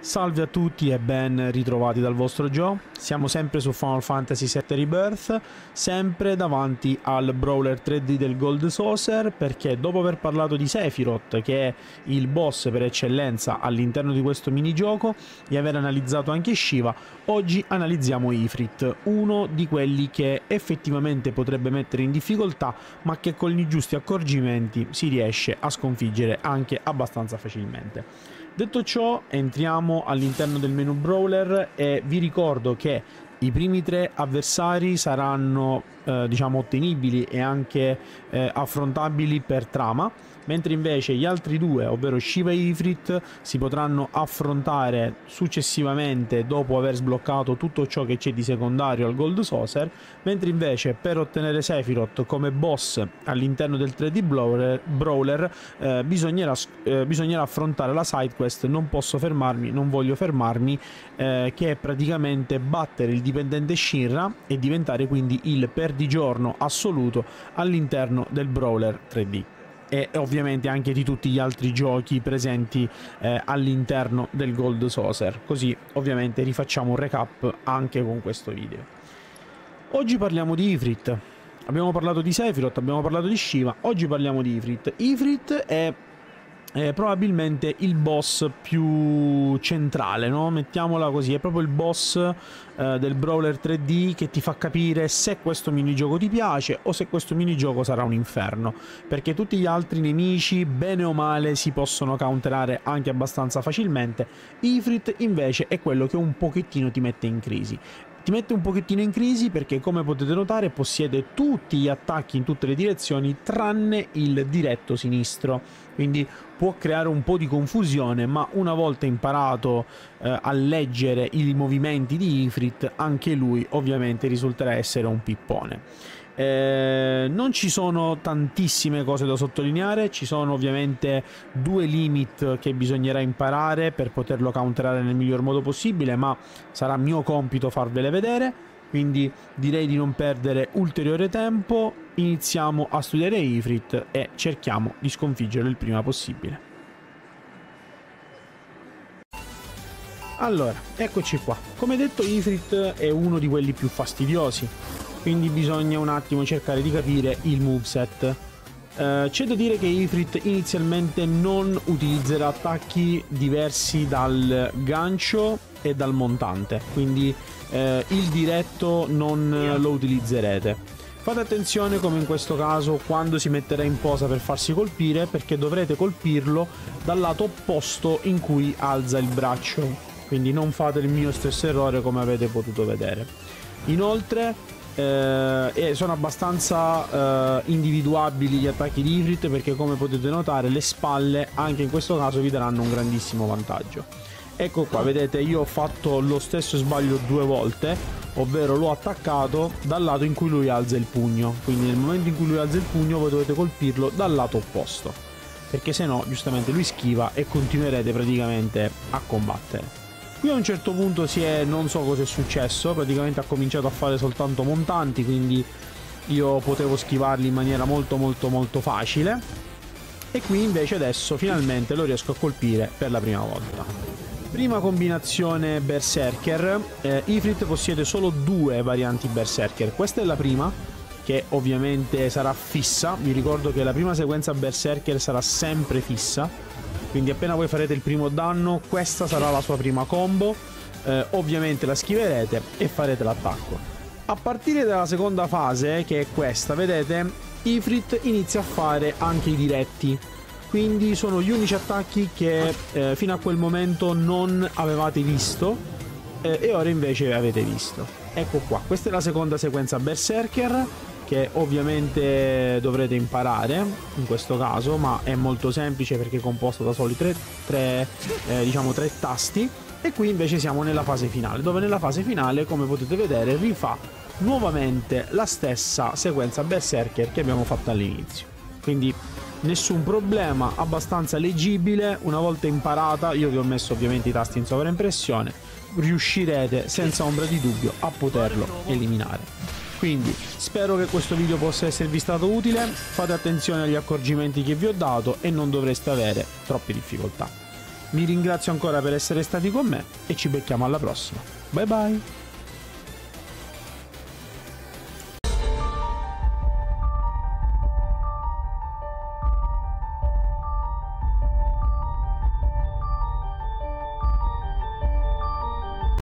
Salve a tutti e ben ritrovati dal vostro Joe. Siamo sempre su Final Fantasy VII Rebirth, sempre davanti al brawler 3D del Gold Saucer, perché dopo aver parlato di Sephiroth, che è il boss per eccellenza all'interno di questo minigioco, e aver analizzato anche Shiva, oggi analizziamo Ifrit, uno di quelli che effettivamente potrebbe mettere in difficoltà, ma che con i giusti accorgimenti si riesce a sconfiggere anche abbastanza facilmente. Detto ciò, entriamo all'interno del menu brawler e vi ricordo che i primi 3 avversari saranno diciamo ottenibili e anche affrontabili per trama, mentre invece gli altri 2, ovvero Shiva e Ifrit, si potranno affrontare successivamente dopo aver sbloccato tutto ciò che c'è di secondario al Gold Saucer, mentre invece per ottenere Sephiroth come boss all'interno del 3D brawler bisognerà affrontare la side quest Non posso fermarmi, non voglio fermarmi, che è praticamente battere il dipendente Shinra e diventare quindi il perdigiorno assoluto all'interno del brawler 3D. E ovviamente anche di tutti gli altri giochi presenti all'interno del Gold Saucer, così ovviamente rifacciamo un recap anche con questo video. Oggi parliamo di Ifrit, abbiamo parlato di Sephiroth, abbiamo parlato di Shiva, oggi parliamo di Ifrit. Ifrit è probabilmente il boss più centrale, no? Mettiamola così, è proprio il boss del brawler 3D che ti fa capire se questo minigioco ti piace o se questo minigioco sarà un inferno, perché tutti gli altri nemici bene o male si possono counterare anche abbastanza facilmente. Ifrit invece è quello che un pochettino ti mette in crisi. Ti mette un pochettino in crisi perché, come potete notare, possiede tutti gli attacchi in tutte le direzioni tranne il diretto sinistro, quindi può creare un po' di confusione, ma una volta imparato a leggere i movimenti di Ifrit, anche lui ovviamente risulterà essere un pippone. Non ci sono tantissime cose da sottolineare, ci sono ovviamente 2 limit che bisognerà imparare per poterlo counterare nel miglior modo possibile, ma sarà mio compito farvele vedere, quindi direi di non perdere ulteriore tempo. Iniziamo a studiare Ifrit e cerchiamo di sconfiggerlo il prima possibile. Allora, eccoci qua. Come detto, Ifrit è uno di quelli più fastidiosi, quindi bisogna un attimo cercare di capire il moveset. C'è da dire che Ifrit inizialmente non utilizzerà attacchi diversi dal gancio e dal montante, quindi il diretto non lo utilizzerete. Fate attenzione, come in questo caso, quando si metterà in posa per farsi colpire, perché dovrete colpirlo dal lato opposto in cui alza il braccio, quindi non fate il mio stesso errore come avete potuto vedere. Inoltre sono abbastanza individuabili gli attacchi di Ifrit, perché come potete notare le spalle anche in questo caso vi daranno un grandissimo vantaggio. Ecco qua, vedete, io ho fatto lo stesso sbaglio 2 volte, ovvero l'ho attaccato dal lato in cui lui alza il pugno, quindi nel momento in cui lui alza il pugno voi dovete colpirlo dal lato opposto, perché se no giustamente lui schiva e continuerete praticamente a combattere. Qui a un certo punto non so cosa è successo, praticamente ha cominciato a fare soltanto montanti, quindi io potevo schivarli in maniera molto facile, e qui invece adesso finalmente lo riesco a colpire per la prima volta. Prima combinazione Berserker. Ifrit possiede solo 2 varianti Berserker, questa è la prima, che ovviamente sarà fissa. Vi ricordo che la prima sequenza Berserker sarà sempre fissa, quindi appena voi farete il primo danno questa sarà la sua prima combo, ovviamente la schiverete e farete l'attacco. A partire dalla seconda fase, che è questa, vedete, Ifrit inizia a fare anche i diretti, quindi sono gli unici attacchi che fino a quel momento non avevate visto e ora invece avete visto. Ecco qua, questa è la seconda sequenza Berserker, che ovviamente dovrete imparare in questo caso, ma è molto semplice perché è composta da soli 3 tasti. E qui invece siamo nella fase finale, dove nella fase finale, come potete vedere, rifà nuovamente la stessa sequenza Berserker che abbiamo fatto all'inizio, quindi nessun problema, abbastanza leggibile. Una volta imparata, io vi ho messo ovviamente i tasti in sovraimpressione, riuscirete senza ombra di dubbio a poterlo eliminare. Quindi spero che questo video possa esservi stato utile, fate attenzione agli accorgimenti che vi ho dato e non dovreste avere troppe difficoltà. Vi ringrazio ancora per essere stati con me e ci becchiamo alla prossima. Bye bye!